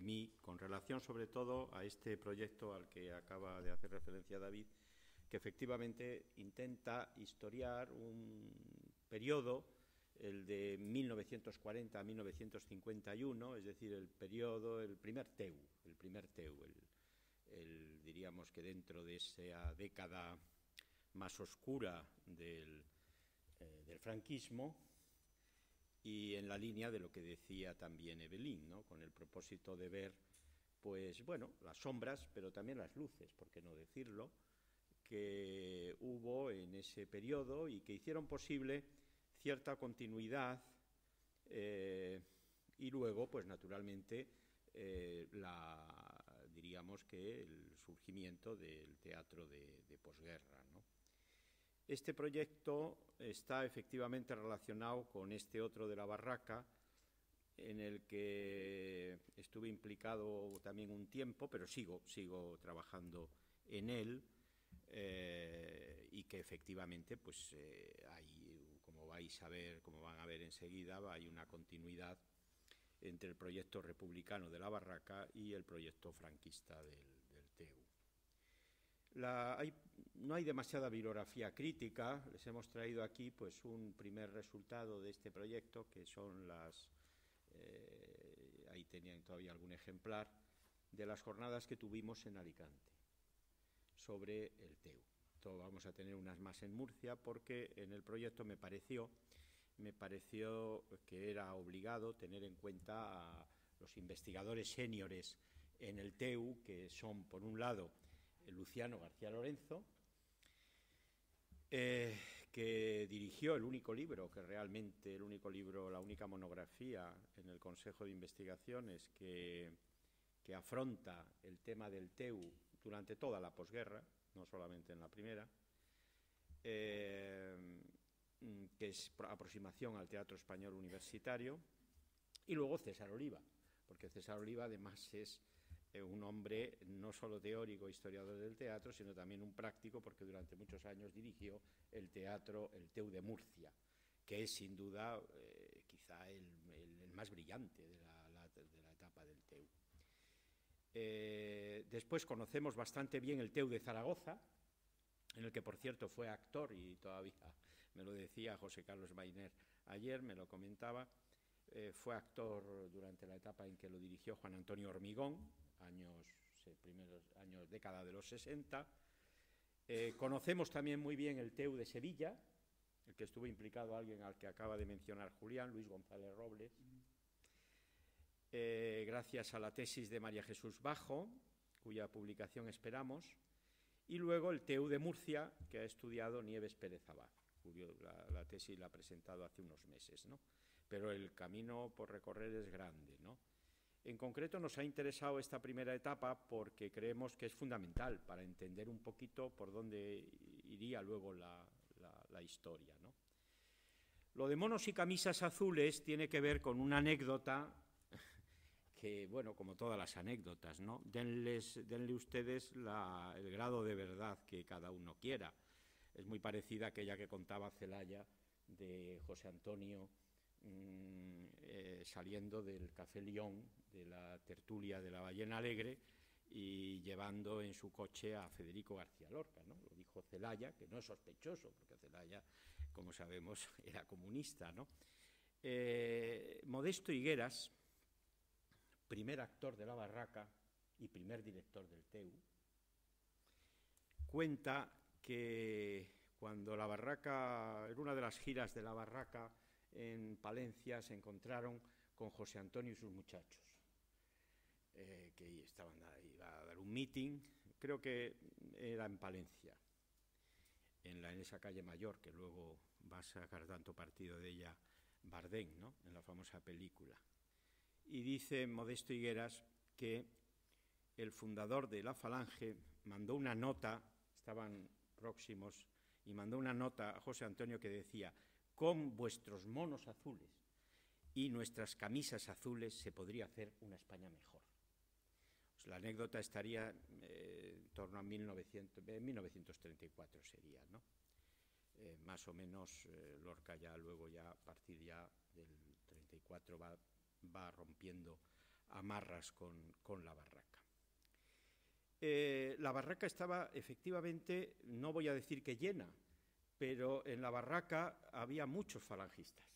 mí, con relación sobre todo a este proyecto al que acaba de hacer referencia David, que efectivamente intenta historiar un periodo, el de 1940 a 1951, es decir, el primer TEU, diríamos que dentro de esa década más oscura del franquismo, y en la línea de lo que decía también Evelyn, ¿no?, con el propósito de ver, pues bueno, las sombras, pero también las luces, por qué no decirlo, que hubo en ese periodo y que hicieron posible cierta continuidad y luego, pues naturalmente, diríamos que el surgimiento del teatro de posguerra, ¿no? Este proyecto está efectivamente relacionado con este otro de la Barraca, en el que estuve implicado también un tiempo, pero sigo trabajando en él, y que efectivamente pues hay, como vais a ver, como van a ver enseguida, hay una continuidad entre el proyecto republicano de la Barraca y el proyecto franquista del TEU. No hay demasiada bibliografía crítica. Les hemos traído aquí pues un primer resultado de este proyecto, que son ahí tenían todavía algún ejemplar, de las jornadas que tuvimos en Alicante sobre el TEU. Vamos a tener unas más en Murcia, porque en el proyecto me pareció que era obligado tener en cuenta a los investigadores seniores en el TEU, que son, por un lado, Luciano García Lorenzo, que dirigió el único libro, la única monografía en el Consejo de Investigaciones que afronta el tema del TEU durante toda la posguerra, no solamente en la primera, que es Aproximación al Teatro Español Universitario, y luego César Oliva, porque César Oliva además es un hombre no solo teórico, historiador del teatro, sino también un práctico, porque durante muchos años dirigió el TEU de Murcia, que es sin duda quizá el más brillante de la etapa del TEU. Después conocemos bastante bien el TEU de Zaragoza, en el que, por cierto, fue actor, y todavía me lo decía José Carlos Mainer ayer, me lo comentaba, fue actor durante la etapa en que lo dirigió Juan Antonio Hormigón, década de los 60. Conocemos también muy bien el TEU de Sevilla, el que estuvo implicado alguien al que acaba de mencionar Julián, Luis González Robles, gracias a la tesis de María Jesús Bajo, cuya publicación esperamos, y luego el TEU de Murcia, que ha estudiado Nieves Pérez Abad. La tesis la ha presentado hace unos meses, ¿no? Pero el camino por recorrer es grande, ¿no? En concreto nos ha interesado esta primera etapa porque creemos que es fundamental para entender un poquito por dónde iría luego la historia, ¿no? Lo de monos y camisas azules tiene que ver con una anécdota que, bueno, como todas las anécdotas, ¿no? Denle ustedes el grado de verdad que cada uno quiera. Es muy parecida a aquella que contaba Celaya de José Antonio saliendo del Café Lión, de la tertulia de la Ballena Alegre, y llevando en su coche a Federico García Lorca, ¿no? Lo dijo Celaya, que no es sospechoso, porque Celaya, como sabemos, era comunista, ¿no? Modesto Higueras, primer actor de la Barraca y primer director del TEU, cuenta que cuando la Barraca, en una de las giras de la Barraca en Palencia, se encontraron con José Antonio y sus muchachos, que iba a dar un meeting, creo que era en Palencia, en esa calle Mayor, que luego va a sacar tanto partido de ella Bardén, ¿no?, en la famosa película. Y dice Modesto Higueras que el fundador de la Falange mandó una nota, estaban próximos, y mandó una nota a José Antonio que decía: con vuestros monos azules y nuestras camisas azules se podría hacer una España mejor. Pues la anécdota estaría en torno a 1934 sería, ¿no? Más o menos Lorca ya luego, ya a partir ya del 34 va rompiendo amarras con la barraca. La barraca estaba efectivamente, no voy a decir que llena, pero en la barraca había muchos falangistas,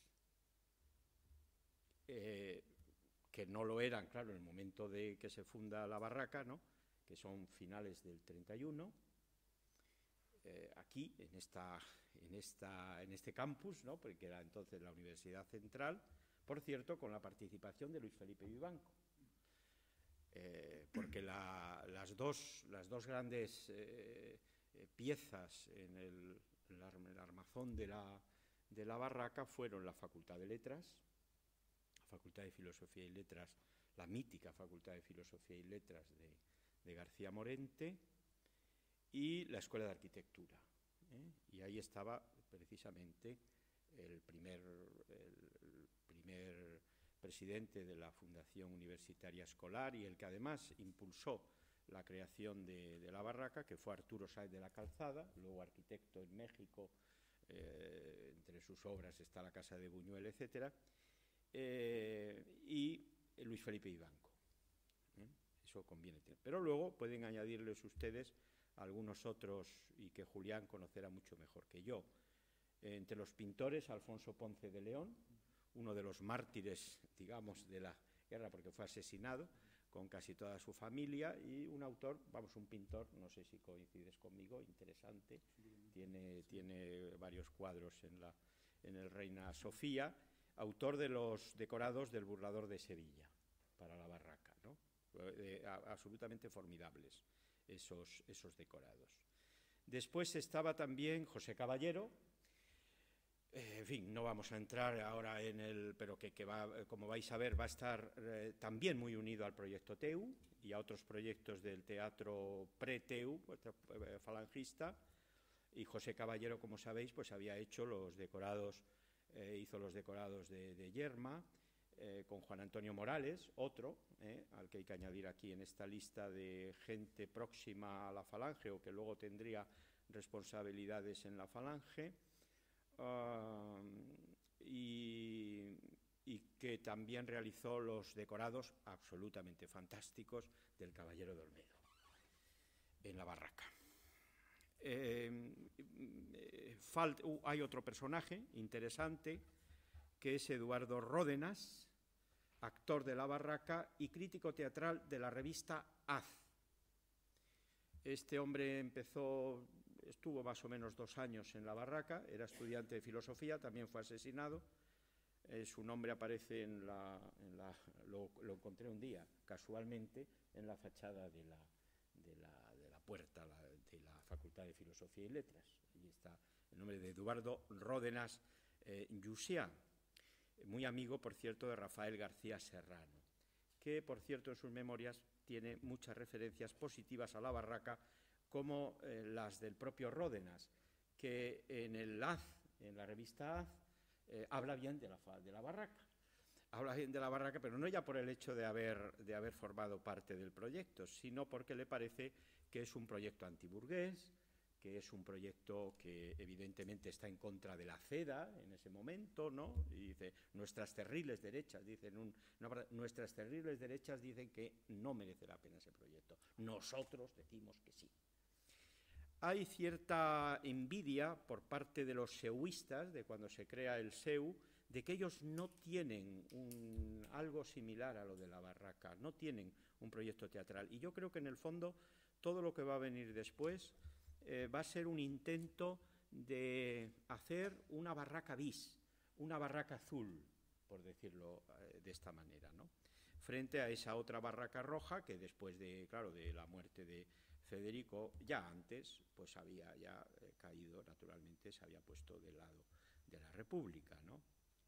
que no lo eran, claro, en el momento de que se funda la barraca, ¿no?, que son finales del 31, aquí, en este campus, ¿no?, porque era entonces la Universidad Central, por cierto, con la participación de Luis Felipe Vivanco, porque las dos grandes piezas en el armazón de la barraca fueron la Facultad de Letras, la Facultad de Filosofía y Letras, la mítica Facultad de Filosofía y Letras de García Morente, y la Escuela de Arquitectura. Y ahí estaba precisamente el primer presidente de la Fundación Universitaria Escolar y el que además impulsó la creación de la barraca, que fue Arturo Sáez de la Calzada, luego arquitecto en México, entre sus obras está la Casa de Buñuel, etc., y Luis Felipe Vivanco. Eso conviene tener. Pero luego pueden añadirles ustedes algunos otros, y que Julián conocerá mucho mejor que yo. Entre los pintores, Alfonso Ponce de León, uno de los mártires, digamos, de la guerra, porque fue asesinado con casi toda su familia, y un autor, un pintor, no sé si coincides conmigo, interesante, tiene varios cuadros en el Reina Sofía, autor de los decorados del Burlador de Sevilla para la barraca, ¿no? Absolutamente formidables esos decorados. Después estaba también José Caballero. En fin, no vamos a entrar ahora en el, pero que va, como vais a ver, va a estar también muy unido al proyecto TEU y a otros proyectos del teatro pre-TEU, falangista. Y José Caballero, como sabéis, pues había hecho los decorados, hizo los decorados de Yerma, con Juan Antonio Morales, otro, al que hay que añadir aquí en esta lista de gente próxima a la falange o que luego tendría responsabilidades en la falange, y que también realizó los decorados absolutamente fantásticos del Caballero de Olmedo en la barraca. Hay otro personaje interesante, que es Eduardo Ródenas, actor de la barraca y crítico teatral de la revista Haz. Este hombre estuvo más o menos 2 años en la barraca, era estudiante de filosofía, también fue asesinado. Su nombre aparece lo encontré un día, casualmente, en la fachada de la puerta de la Facultad de Filosofía y Letras. Allí está el nombre de Eduardo Ródenas Llucià, muy amigo, por cierto, de Rafael García Serrano, que, por cierto, en sus memorias tiene muchas referencias positivas a la barraca, como las del propio Ródenas, que en el Haz, en la revista Haz, habla bien de la barraca. Habla bien de la barraca, pero no ya por el hecho de haber formado parte del proyecto, sino porque le parece que es un proyecto antiburgués, que es un proyecto que evidentemente está en contra de la CEDA en ese momento, ¿no? Y dice, nuestras terribles derechas dicen que no merece la pena ese proyecto. Nosotros decimos que sí. Hay cierta envidia por parte de los seuistas, de cuando se crea el SEU, de que ellos no tienen algo similar a lo de la barraca, no tienen un proyecto teatral. Y yo creo que en el fondo todo lo que va a venir después va a ser un intento de hacer una barraca bis, una barraca azul, por decirlo de esta manera, ¿no? Frente a esa otra barraca roja que después de la muerte de Federico, ya antes, pues había ya caído, naturalmente, se había puesto del lado de la República, ¿no?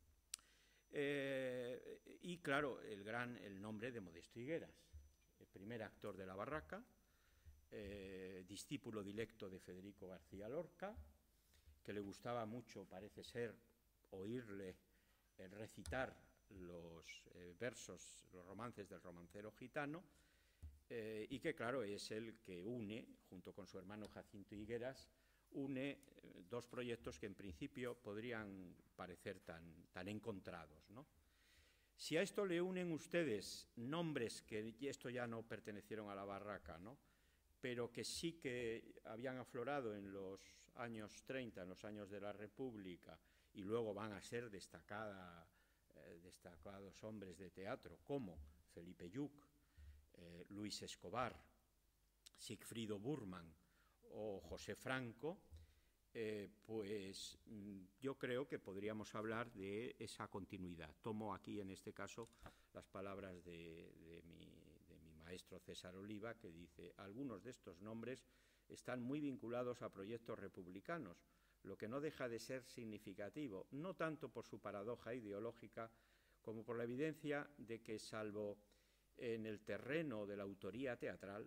Y claro, el nombre de Modesto Higueras, el primer actor de la barraca, discípulo dilecto de Federico García Lorca, que le gustaba mucho, parece ser, oírle recitar los versos, los romances del romancero gitano, y que, claro, es el que une, junto con su hermano Jacinto Higueras, dos proyectos que en principio podrían parecer tan encontrados, ¿no? Si a esto le unen ustedes nombres que esto ya no pertenecieron a la barraca, ¿no?, pero que sí que habían aflorado en los años 30, en los años de la República, y luego van a ser destacados hombres de teatro, como Felipe Lluch, Luis Escobar, Sigfrido Burman o José Franco, pues yo creo que podríamos hablar de esa continuidad. Tomo aquí, en este caso, las palabras de mi maestro César Oliva, que dice: algunos de estos nombres están muy vinculados a proyectos republicanos, lo que no deja de ser significativo, no tanto por su paradoja ideológica, como por la evidencia de que, salvo en el terreno de la autoría teatral,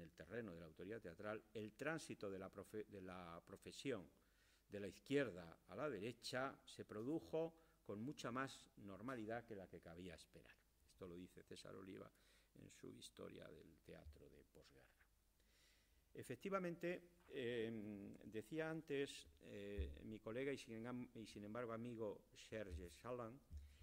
el tránsito de la profesión de la izquierda a la derecha se produjo con mucha más normalidad que la que cabía esperar. Esto lo dice César Oliva en su Historia del teatro de posguerra. Efectivamente, decía antes mi colega y sin embargo amigo Serge Salan,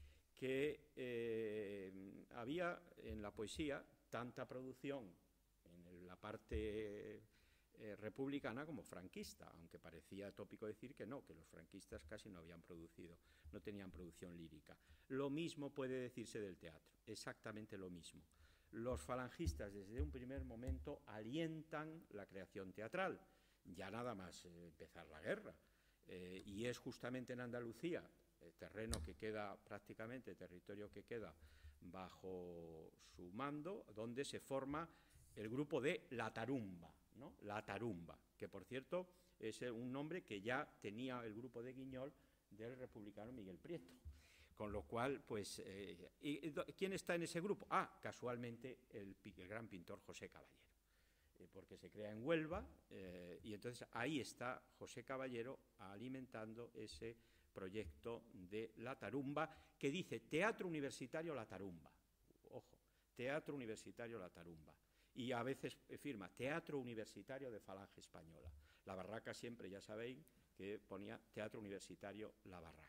que había en la poesía tanta producción en la parte republicana como franquista, aunque parecía tópico decir que no, que los franquistas casi no tenían producción lírica. Lo mismo puede decirse del teatro, exactamente lo mismo. Los falangistas desde un primer momento alientan la creación teatral, ya nada más empezar la guerra, y es justamente en Andalucía, territorio que queda bajo su mando, donde se forma el grupo de La Tarumba, ¿no? La Tarumba, que por cierto es un nombre que ya tenía el grupo de Guiñol del republicano Miguel Prieto. Con lo cual, pues, ¿quién está en ese grupo? Casualmente el gran pintor José Caballero, porque se crea en Huelva, y entonces ahí está José Caballero alimentando ese proyecto de La Tarumba, que dice Teatro Universitario La Tarumba. Ojo, Teatro Universitario La Tarumba. Y a veces firma Teatro Universitario de Falange Española. La Barraca siempre, ya sabéis, que ponía Teatro Universitario La Barraca.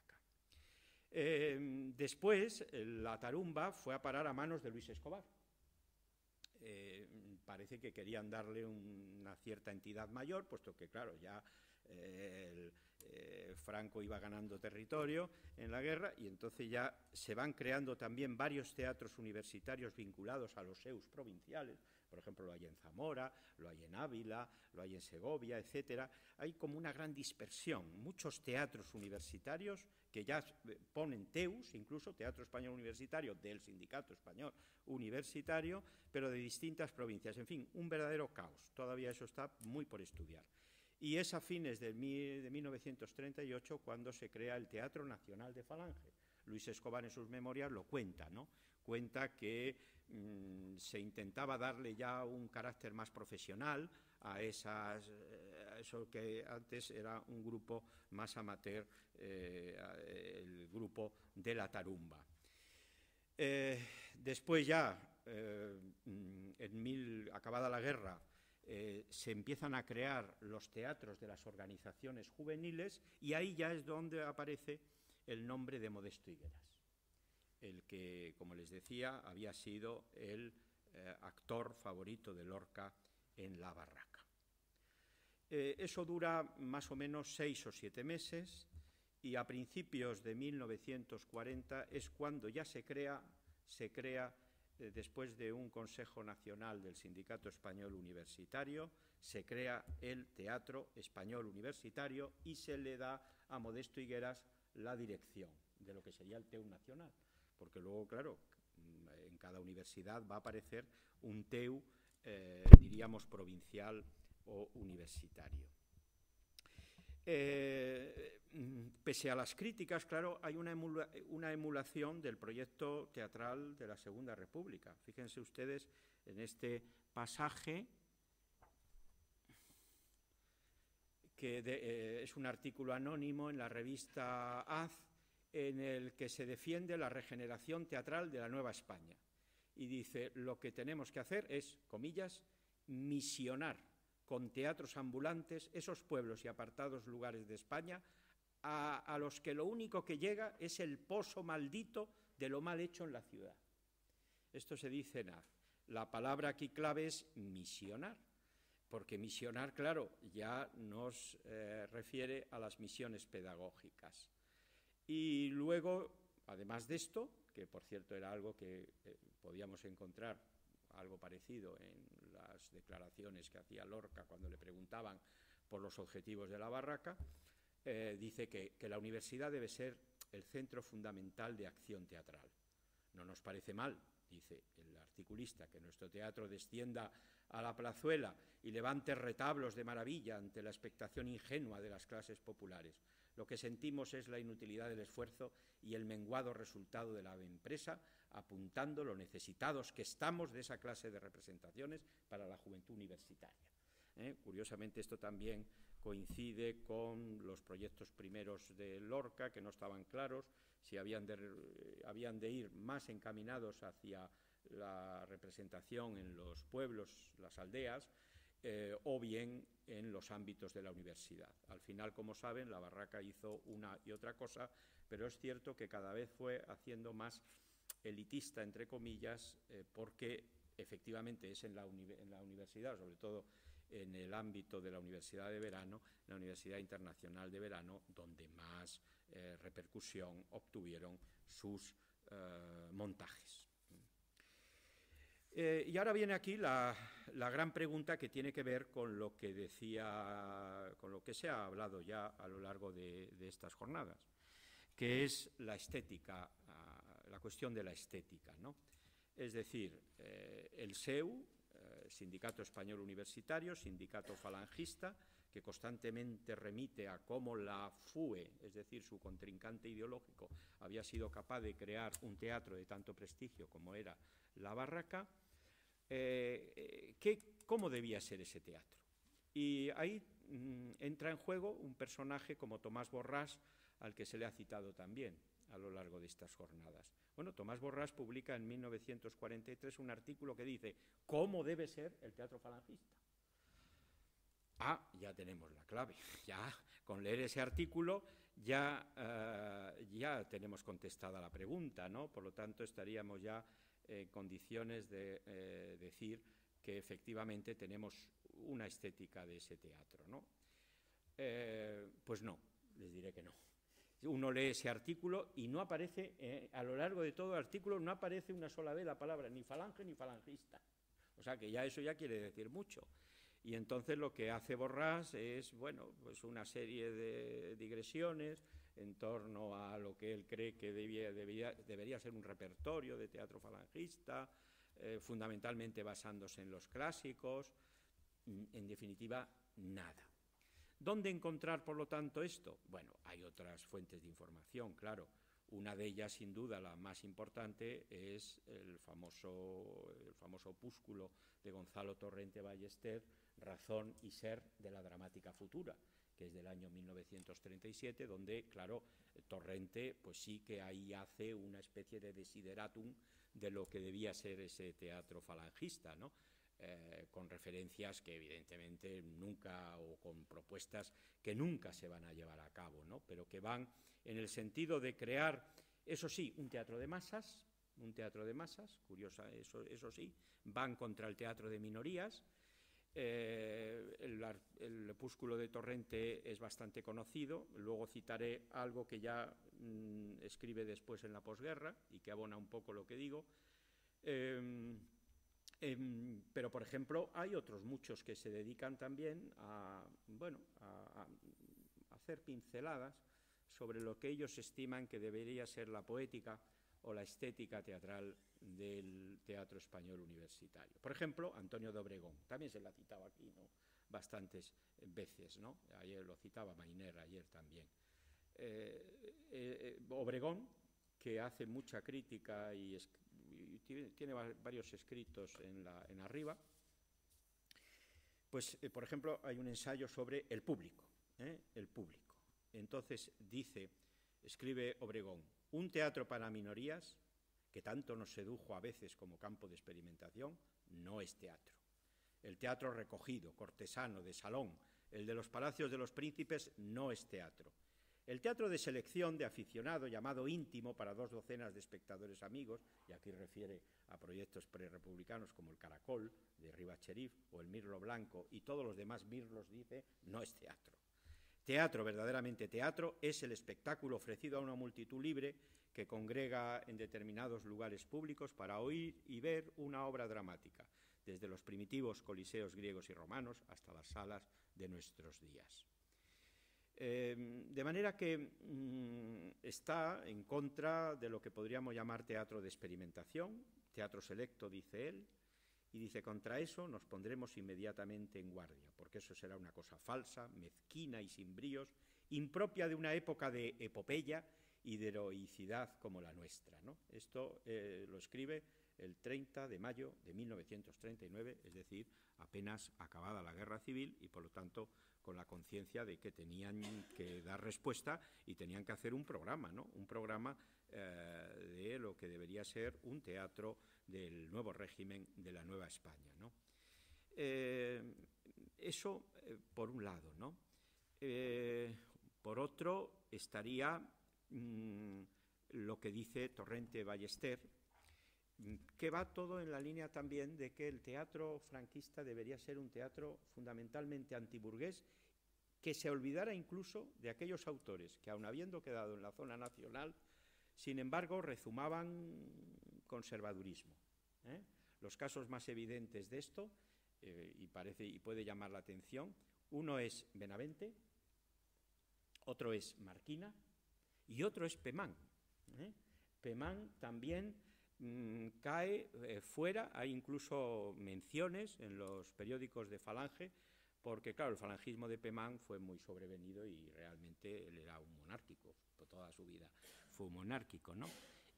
Después, La Tarumba fue a parar a manos de Luis Escobar. Parece que querían darle una cierta entidad mayor, puesto que, claro, ya Franco iba ganando territorio en la guerra, y entonces ya se van creando también varios teatros universitarios vinculados a los EUs provinciales. Por ejemplo, lo hay en Zamora, lo hay en Ávila, lo hay en Segovia, etcétera. Hay como una gran dispersión, muchos teatros universitarios que ya ponen TEUs, incluso Teatro Español Universitario del Sindicato Español Universitario, pero de distintas provincias. En fin, un verdadero caos. Todavía eso está muy por estudiar. Y es a fines de 1938 cuando se crea el Teatro Nacional de Falange. Luis Escobar en sus memorias lo cuenta, ¿no? Cuenta que se intentaba darle ya un carácter más profesional a eso que antes era un grupo más amateur, el grupo de La Tarumba. Después ya, acabada la guerra, se empiezan a crear los teatros de las organizaciones juveniles, y ahí ya es donde aparece el nombre de Modesto Higueras, el que, como les decía, había sido el actor favorito de Lorca en La Barraca. Eso dura más o menos 6 o 7 meses, y a principios de 1940 es cuando ya se crea, después de un Consejo Nacional del Sindicato Español Universitario, se crea el Teatro Español Universitario y se le da a Modesto Higueras la dirección de lo que sería el TEU nacional, porque luego, claro, en cada universidad va a aparecer un TEU, diríamos, provincial o universitario. Pese a las críticas, claro, hay una emulación del proyecto teatral de la Segunda República. Fíjense ustedes en este pasaje, que es un artículo anónimo en la revista Az, en el que se defiende la regeneración teatral de la Nueva España. Y dice, lo que tenemos que hacer es, comillas, misionar con teatros ambulantes esos pueblos y apartados lugares de España a los que lo único que llega es el pozo maldito de lo mal hecho en la ciudad. Esto se dice en A. La palabra aquí clave es misionar, porque misionar, claro, ya nos refiere a las misiones pedagógicas. Y luego, además de esto, que por cierto era algo que podíamos encontrar algo parecido en las declaraciones que hacía Lorca cuando le preguntaban por los objetivos de la barraca, dice que la universidad debe ser el centro fundamental de acción teatral. No nos parece mal, dice el articulista, que nuestro teatro descienda a la plazuela y levante retablos de maravilla ante la expectación ingenua de las clases populares. Lo que sentimos es la inutilidad del esfuerzo y el menguado resultado de la empresa, apuntando lo necesitados que estamos de esa clase de representaciones para la juventud universitaria. Curiosamente, esto también coincide con los proyectos primeros de Lorca, que no estaban claros si habían de ir más encaminados hacia la representación en los pueblos, las aldeas, o bien en los ámbitos de la universidad. Al final, como saben, la barraca hizo una y otra cosa, pero es cierto que cada vez fue haciendo más elitista, entre comillas, porque efectivamente es en la universidad, sobre todo en el ámbito de la Universidad de Verano, la Universidad Internacional de Verano, donde más repercusión obtuvieron sus montajes. Y ahora viene aquí la gran pregunta que tiene que ver con lo que con lo que se ha hablado ya a lo largo de estas jornadas, que es la estética, la cuestión de la estética, ¿no? Es decir, el SEU, Sindicato Español Universitario, sindicato falangista, que constantemente remite a cómo la FUE, es decir, su contrincante ideológico, había sido capaz de crear un teatro de tanto prestigio como era la barraca. ¿Cómo debía ser ese teatro? Y ahí entra en juego un personaje como Tomás Borràs, al que se le ha citado también a lo largo de estas jornadas. Bueno, Tomás Borràs publica en 1943 un artículo que dice ¿cómo debe ser el teatro falangista? Ya tenemos la clave. Ya con leer ese artículo ya tenemos contestada la pregunta, ¿no? Por lo tanto, estaríamos ya en condiciones de decir que efectivamente tenemos una estética de ese teatro, ¿no? Pues no, les diré que no. Uno lee ese artículo y no aparece, a lo largo de todo el artículo, no aparece una sola vez la palabra ni falange ni falangista. O sea que ya eso ya quiere decir mucho. Y entonces lo que hace Borràs es, bueno, pues una serie de digresiones en torno a lo que él cree que debería ser un repertorio de teatro falangista, fundamentalmente basándose en los clásicos, en definitiva, nada. ¿Dónde encontrar, por lo tanto, esto? Bueno, hay otras fuentes de información, claro. Una de ellas, sin duda, la más importante, es el famoso opúsculo de Gonzalo Torrente Ballester, Razón y Ser de la Dramática Futura, que es del año 1937, donde, claro, Torrente, pues sí que ahí hace una especie de desideratum de lo que debía ser ese teatro falangista, ¿no? Con referencias que evidentemente nunca, o con propuestas que nunca se van a llevar a cabo, ¿no? Pero que van en el sentido de crear, eso sí, un teatro de masas, curiosa, eso sí, van contra el teatro de minorías. El opúsculo de Torrente es bastante conocido, luego citaré algo que ya escribe después en la posguerra y que abona un poco lo que digo. Pero, por ejemplo, hay otros muchos que se dedican también a hacer pinceladas sobre lo que ellos estiman que debería ser la poética o la estética teatral del teatro español universitario. Por ejemplo, Antonio de Obregón, también se la ha citado aquí, ¿no? Bastantes veces, ¿no? Ayer lo citaba Mainer, ayer también. Obregón, que hace mucha crítica y tiene varios escritos en Arriba, pues, por ejemplo, hay un ensayo sobre el público, el público. Entonces escribe Obregón, un teatro para minorías, que tanto nos sedujo a veces como campo de experimentación, no es teatro. El teatro recogido, cortesano, de salón, el de los palacios de los príncipes, no es teatro. El teatro de selección de aficionado, llamado íntimo para 2 docenas de espectadores amigos, y aquí refiere a proyectos prerepublicanos como el Caracol de Rivas Cherif o el Mirlo Blanco y todos los demás mirlos, dice, no es teatro. Teatro, verdaderamente teatro, es el espectáculo ofrecido a una multitud libre que congrega en determinados lugares públicos para oír y ver una obra dramática, desde los primitivos coliseos griegos y romanos hasta las salas de nuestros días. De manera que está en contra de lo que podríamos llamar teatro de experimentación, teatro selecto, dice él, y dice, contra eso nos pondremos inmediatamente en guardia, porque eso será una cosa falsa, mezquina y sin bríos, impropia de una época de epopeya y de heroicidad como la nuestra, ¿no? Esto lo escribe el 30 de mayo de 1939, es decir, apenas acabada la Guerra Civil y, por lo tanto, con la conciencia de que tenían que dar respuesta y tenían que hacer un programa, ¿no? Un programa de lo que debería ser un teatro del nuevo régimen de la Nueva España, ¿no? Eso por un lado, ¿no? Por otro estaría lo que dice Torrente Ballester, que va todo en la línea también de que el teatro franquista debería ser un teatro fundamentalmente antiburgués, que se olvidara incluso de aquellos autores que, aun habiendo quedado en la zona nacional, sin embargo, rezumaban conservadurismo. Los casos más evidentes de esto, y puede llamar la atención, uno es Benavente, otro es Marquina y otro es Pemán. Pemán también cae fuera, hay incluso menciones en los periódicos de Falange, porque claro, el falangismo de Pemán fue muy sobrevenido y realmente él era un monárquico, por toda su vida fue un monárquico, ¿no?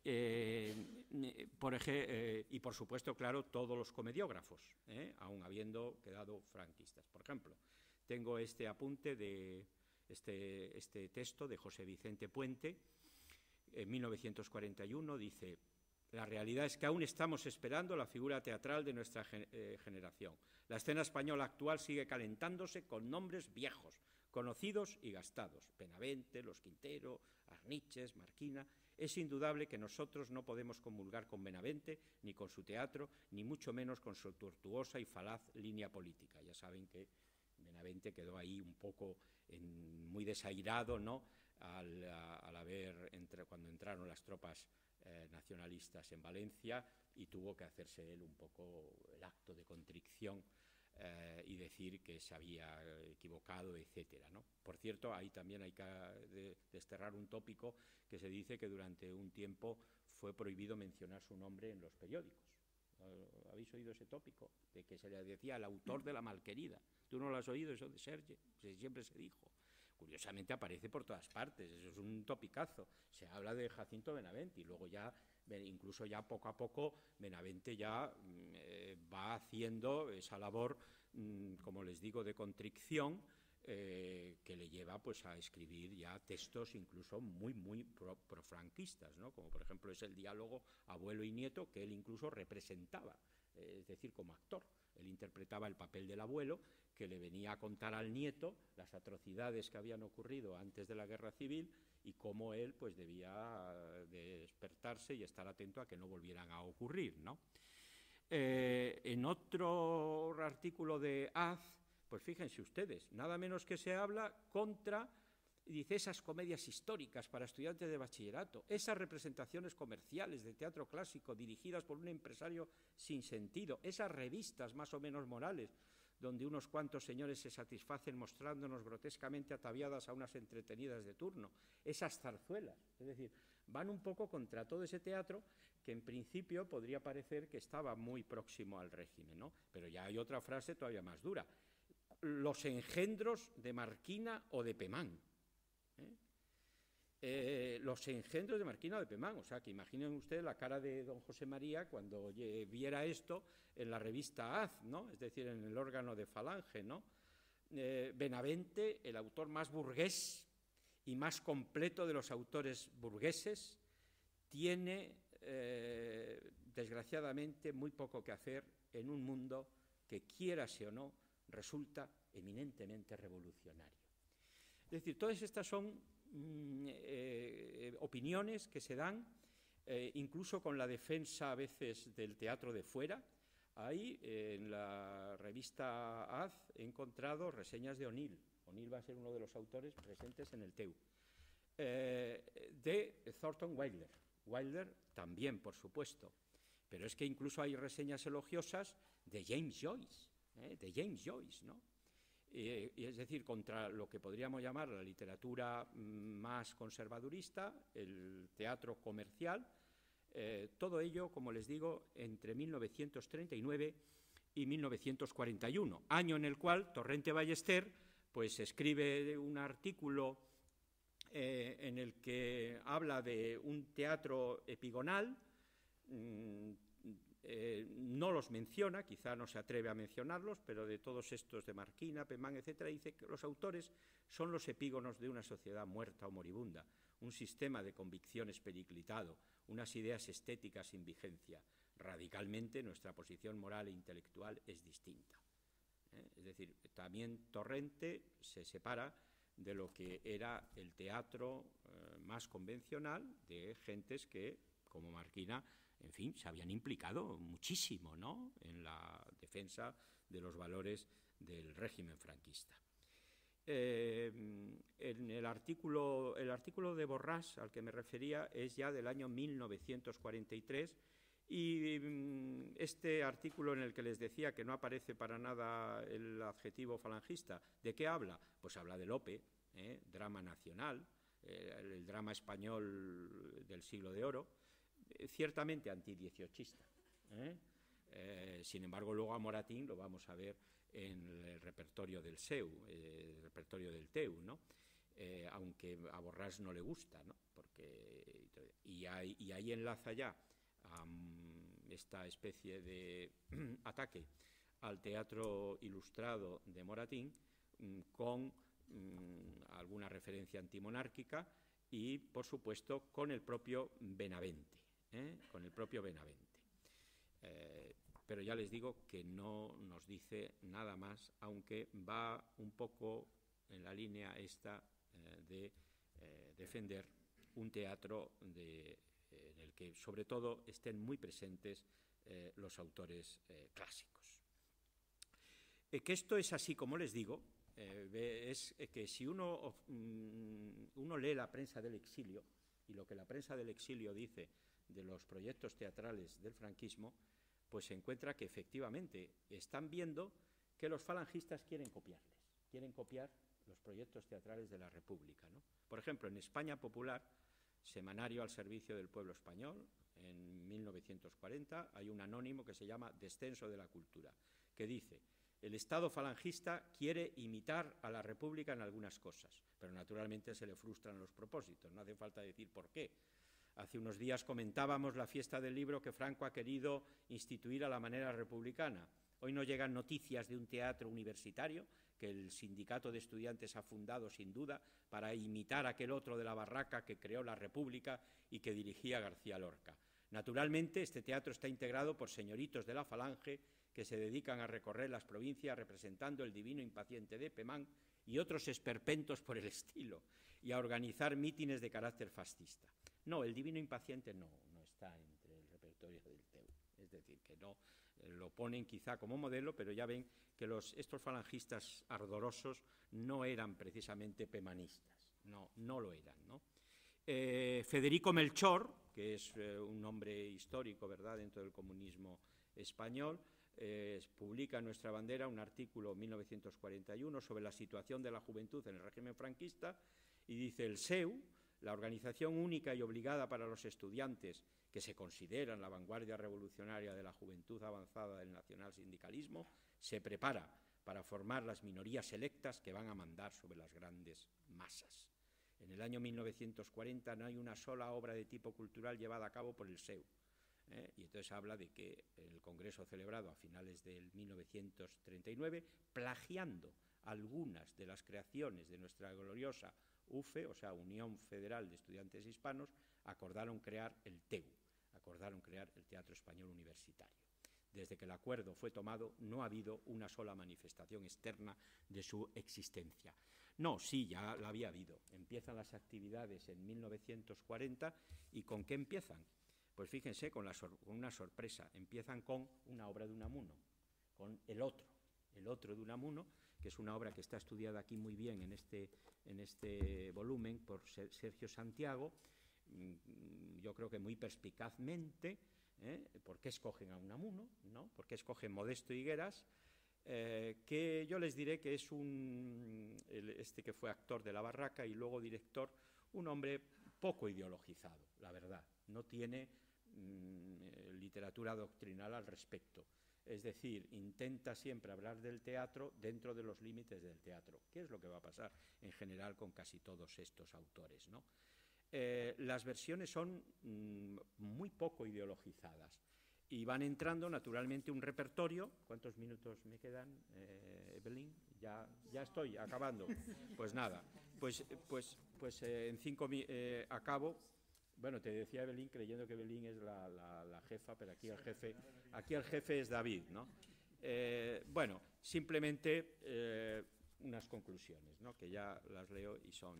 Y por supuesto, claro, todos los comediógrafos, aun habiendo quedado franquistas. Por ejemplo, tengo este apunte de este texto de José Vicente Puente, en 1941, dice: la realidad es que aún estamos esperando la figura teatral de nuestra generación. La escena española actual sigue calentándose con nombres viejos, conocidos y gastados. Benavente, Los Quintero, Arniches, Marquina. Es indudable que nosotros no podemos comulgar con Benavente, ni con su teatro, ni mucho menos con su tortuosa y falaz línea política. Ya saben que Benavente quedó ahí un poco muy desairado, ¿no?, cuando entraron las tropas nacionalistas en Valencia, y tuvo que hacerse él un poco el acto de contrición y decir que se había equivocado, etcétera, ¿no? Por cierto, ahí también hay que desterrar un tópico que se dice que durante un tiempo fue prohibido mencionar su nombre en los periódicos. ¿Habéis oído ese tópico? De que se le decía el autor de La Malquerida. ¿Tú no lo has oído, eso de Serge? Siempre se dijo. Curiosamente aparece por todas partes, eso es un topicazo. Se habla de Jacinto Benavente y luego ya, incluso ya poco a poco, Benavente ya va haciendo esa labor, como les digo, de contrición, que le lleva pues a escribir ya textos incluso muy profranquistas, ¿no? Como por ejemplo es el diálogo abuelo y nieto, que él incluso representaba, es decir, como actor. Él interpretaba el papel del abuelo, que le venía a contar al nieto las atrocidades que habían ocurrido antes de la Guerra Civil y cómo él pues debía despertarse y estar atento a que no volvieran a ocurrir, ¿no? En otro artículo de Az, pues fíjense ustedes, nada menos que se habla contra, dice, esas comedias históricas para estudiantes de bachillerato, esas representaciones comerciales de teatro clásico dirigidas por un empresario sin sentido, esas revistas más o menos morales, donde unos cuantos señores se satisfacen mostrándonos grotescamente ataviadas a unas entretenidas de turno, esas zarzuelas, es decir, van un poco contra todo ese teatro que en principio podría parecer que estaba muy próximo al régimen, ¿no? Pero ya hay otra frase todavía más dura: los engendros de Marquina o de Pemán. Los engendros de Marquina o de Pemán, o sea, que imaginen ustedes la cara de don José María cuando viera esto en la revista Az, ¿no?, es decir, en el órgano de Falange, ¿no? Benavente, el autor más burgués y más completo de los autores burgueses, tiene desgraciadamente muy poco que hacer en un mundo que, quiérase o no, resulta eminentemente revolucionario. Es decir, todas estas son opiniones que se dan, incluso con la defensa a veces del teatro de fuera. Ahí, en la revista Az, he encontrado reseñas de O'Neill. O'Neill va a ser uno de los autores presentes en el TEU. De Thornton Wilder. Wilder también, por supuesto. Pero es que incluso hay reseñas elogiosas de James Joyce, ¿no? Y es decir, contra lo que podríamos llamar la literatura más conservadurista, el teatro comercial, todo ello, como les digo, entre 1939 y 1941, año en el cual Torrente Ballester pues escribe un artículo en el que habla de un teatro epigonal. No los menciona, quizá no se atreve a mencionarlos, pero de todos estos de Marquina, Pemán, etcétera, dice que los autores son los epígonos de una sociedad muerta o moribunda, un sistema de convicciones periclitado, unas ideas estéticas sin vigencia. Radicalmente nuestra posición moral e intelectual es distinta. Es decir, también Torrente se separa de lo que era el teatro más convencional, de gentes que, como Marquina, en fin, se habían implicado muchísimo, ¿no?, en la defensa de los valores del régimen franquista. En el artículo de Borràs al que me refería es ya del año 1943, y este artículo en el que les decía que no aparece para nada el adjetivo falangista, ¿de qué habla? Pues habla de Lope, drama nacional, el drama español del siglo de oro, ciertamente antidieciochista. Sin embargo, luego a Moratín lo vamos a ver en el repertorio del SEU, el repertorio del TEU, ¿no? Aunque a Borràs no le gusta, ¿no? Y ahí enlaza ya esta especie de ataque al teatro ilustrado de Moratín con alguna referencia antimonárquica y, por supuesto, con el propio Benavente. Pero ya les digo que no nos dice nada más, aunque va un poco en la línea esta de defender un teatro en el que sobre todo estén muy presentes los autores clásicos. Que esto es así, como les digo, es que si uno lee la prensa del exilio y lo que la prensa del exilio dice de los proyectos teatrales del franquismo, pues se encuentra que efectivamente están viendo que los falangistas quieren copiar los proyectos teatrales de la República, ¿no? Por ejemplo, en España Popular, semanario al servicio del pueblo español, en 1940, hay un anónimo que se llama Descenso de la Cultura, que dice: el Estado falangista quiere imitar a la República en algunas cosas, pero naturalmente se le frustran los propósitos, no hace falta decir por qué. Hace unos días comentábamos la fiesta del libro que Franco ha querido instituir a la manera republicana. Hoy nos llegan noticias de un teatro universitario que el sindicato de estudiantes ha fundado sin duda para imitar aquel otro de la barraca que creó la República y que dirigía García Lorca. Naturalmente, este teatro está integrado por señoritos de la Falange que se dedican a recorrer las provincias representando el divino impaciente de Pemán y otros esperpentos por el estilo, y a organizar mítines de carácter fascista. No, el divino impaciente no está entre el repertorio del TEU. Es decir, que no lo ponen quizá como modelo, pero ya ven que estos falangistas ardorosos no eran precisamente pemanistas, no lo eran, ¿no? Federico Melchor, que es un hombre histórico, ¿verdad?, dentro del comunismo español, publica en Nuestra Bandera un artículo en 1941 sobre la situación de la juventud en el régimen franquista y dice: el SEU, la organización única y obligada para los estudiantes que se consideran la vanguardia revolucionaria de la juventud avanzada del nacionalsindicalismo, se prepara para formar las minorías selectas que van a mandar sobre las grandes masas. En el año 1940 no hay una sola obra de tipo cultural llevada a cabo por el SEU. Y entonces habla de que el congreso celebrado a finales del 1939, plagiando algunas de las creaciones de nuestra gloriosa UFE, o sea, Unión Federal de Estudiantes Hispanos, acordaron crear el TEU, acordaron crear el Teatro Español Universitario. Desde que el acuerdo fue tomado, no ha habido una sola manifestación externa de su existencia. No, sí, ya la había habido. Empiezan las actividades en 1940, ¿y con qué empiezan? Pues fíjense, con una sorpresa. Empiezan con una obra de Unamuno, con el otro de Unamuno, que es una obra que está estudiada aquí muy bien en este volumen por Sergio Santiago, yo creo que muy perspicazmente. ¿Por qué escogen a Unamuno? ¿No? ¿Por qué escogen Modesto Higueras? Que yo les diré que es este que fue actor de La Barraca y luego director, un hombre poco ideologizado, la verdad. No tiene literatura doctrinal al respecto. Es decir, intenta siempre hablar del teatro dentro de los límites del teatro, que es lo que va a pasar en general con casi todos estos autores, ¿no? Las versiones son muy poco ideologizadas y van entrando naturalmente un repertorio. ¿Cuántos minutos me quedan, Evelyn? Ya estoy acabando. Pues nada, pues en 5 acabo. Bueno, te decía Evelyn creyendo que Evelyn es la jefa, pero aquí el jefe es David, ¿no? Bueno, simplemente unas conclusiones, ¿no? Que ya las leo y son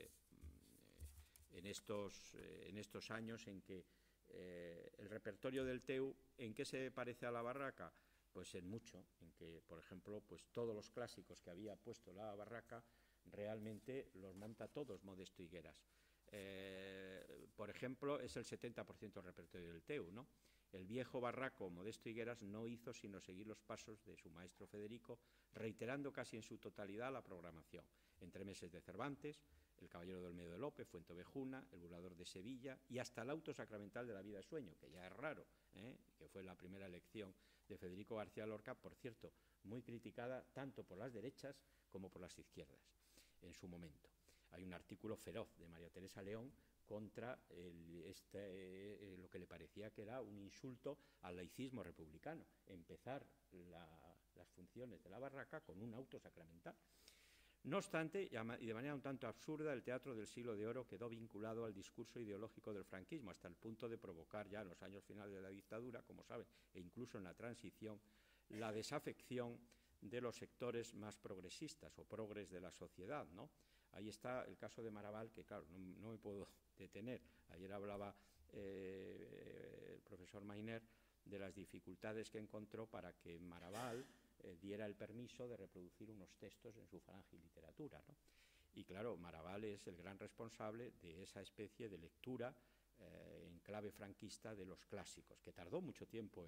en estos años en que el repertorio del TEU, ¿en qué se parece a La Barraca? Pues en mucho, en que, por ejemplo, pues todos los clásicos que había puesto La Barraca realmente los monta todos Modesto Higueras. Por ejemplo, es el 70% del repertorio del TEU, ¿no? El viejo barraco Modesto Higueras no hizo sino seguir los pasos de su maestro Federico, reiterando casi en su totalidad la programación. Entremeses de Cervantes, El caballero de Olmedo de Lope, Fuentovejuna, El burlador de Sevilla y hasta el auto sacramental de la vida de sueño, que ya es raro, que fue la primera elección de Federico García Lorca, por cierto, muy criticada tanto por las derechas como por las izquierdas en su momento. Hay un artículo feroz de María Teresa León contra lo que le parecía que era un insulto al laicismo republicano, empezar las funciones de La Barraca con un auto sacramental. No obstante, y de manera un tanto absurda, el teatro del siglo de oro quedó vinculado al discurso ideológico del franquismo, hasta el punto de provocar ya en los años finales de la dictadura, como saben, e incluso en la transición, la desafección de los sectores más progresistas o progres de la sociedad, ¿no? Ahí está el caso de Maraval, que claro, no me puedo detener. Ayer hablaba el profesor Mainer de las dificultades que encontró para que Maraval diera el permiso de reproducir unos textos en su Falange y Literatura, ¿no? Y claro, Maraval es el gran responsable de esa especie de lectura en clave franquista de los clásicos, que tardó mucho tiempo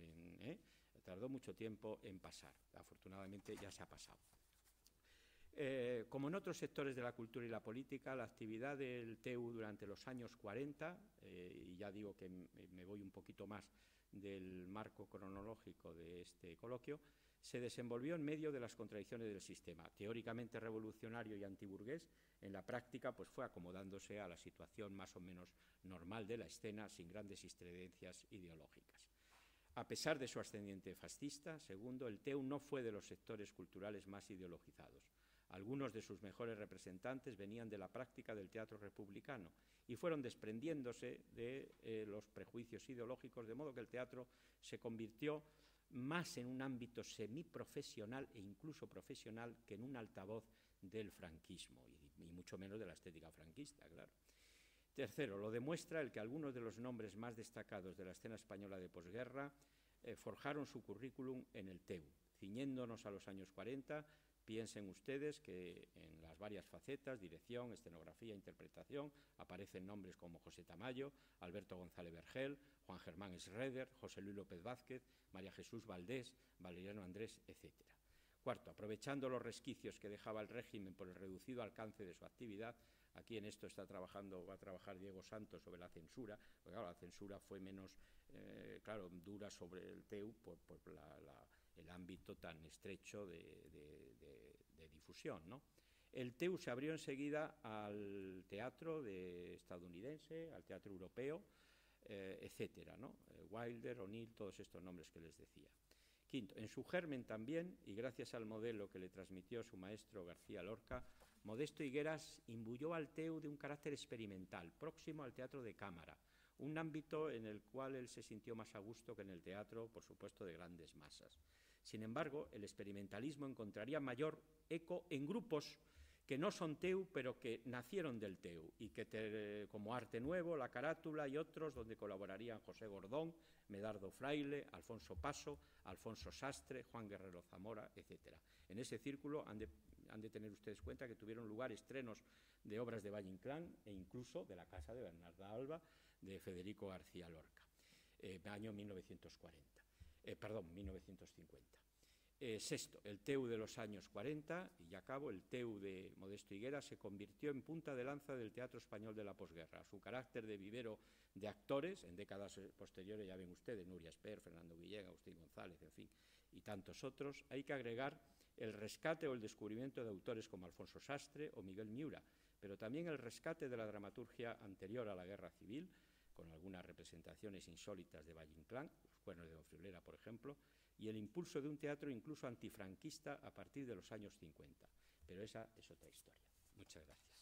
en pasar. Afortunadamente ya se ha pasado. Como en otros sectores de la cultura y la política, la actividad del TEU durante los años 40, y ya digo que me voy un poquito más del marco cronológico de este coloquio, se desenvolvió en medio de las contradicciones del sistema, teóricamente revolucionario y antiburgués. En la práctica pues fue acomodándose a la situación más o menos normal de la escena, sin grandes estredencias ideológicas. A pesar de su ascendiente fascista, segundo, el TEU no fue de los sectores culturales más ideologizados. Algunos de sus mejores representantes venían de la práctica del teatro republicano y fueron desprendiéndose de los prejuicios ideológicos, de modo que el teatro se convirtió más en un ámbito semiprofesional e incluso profesional que en un altavoz del franquismo y mucho menos de la estética franquista, claro. Tercero, lo demuestra el que algunos de los nombres más destacados de la escena española de posguerra forjaron su currículum en el TEU. Ciñéndonos a los años 40, piensen ustedes que en las varias facetas, dirección, escenografía, interpretación, aparecen nombres como José Tamayo, Alberto González Vergel, Juan Germán Schroeder, José Luis López Vázquez, María Jesús Valdés, Valeriano Andrés, etc. Cuarto, aprovechando los resquicios que dejaba el régimen por el reducido alcance de su actividad, aquí en esto va a trabajar Diego Santos sobre la censura, porque claro, la censura fue menos, dura sobre el TEU por el ámbito tan estrecho de difusión, ¿no? El TEU se abrió enseguida al teatro estadounidense, al teatro europeo, etcétera, ¿no? Wilder, O'Neill, todos estos nombres que les decía. Quinto, en su germen también, y gracias al modelo que le transmitió su maestro García Lorca, Modesto Higueras imbuyó al TEU de un carácter experimental, próximo al teatro de cámara, un ámbito en el cual él se sintió más a gusto que en el teatro, por supuesto, de grandes masas. Sin embargo, el experimentalismo encontraría mayor eco en grupos que no son TEU, pero que nacieron del TEU, y que como Arte Nuevo, La Carátula y otros, donde colaborarían José Gordón, Medardo Fraile, Alfonso Paso, Alfonso Sastre, Juan Guerrero Zamora, etc. En ese círculo han de tener ustedes cuenta que tuvieron lugar estrenos de obras de Valle Inclán e incluso de la casa de Bernarda Alba, de Federico García Lorca, año 1950. 1950. Sexto, el TEU de los años 40, y ya acabo, el TEU de Modesto Higuera se convirtió en punta de lanza del teatro español de la posguerra. Su carácter de vivero de actores, en décadas posteriores, ya ven ustedes, Nuria Esper, Fernando Guillén, Agustín González, en fin, y tantos otros, hay que agregar el rescate o el descubrimiento de autores como Alfonso Sastre o Miguel Miura, pero también el rescate de la dramaturgia anterior a la Guerra Civil, con algunas representaciones insólitas de Valle Inclán, Los cuernos de Don Friolera, por ejemplo, y el impulso de un teatro incluso antifranquista a partir de los años 50. Pero esa es otra historia. Muchas gracias.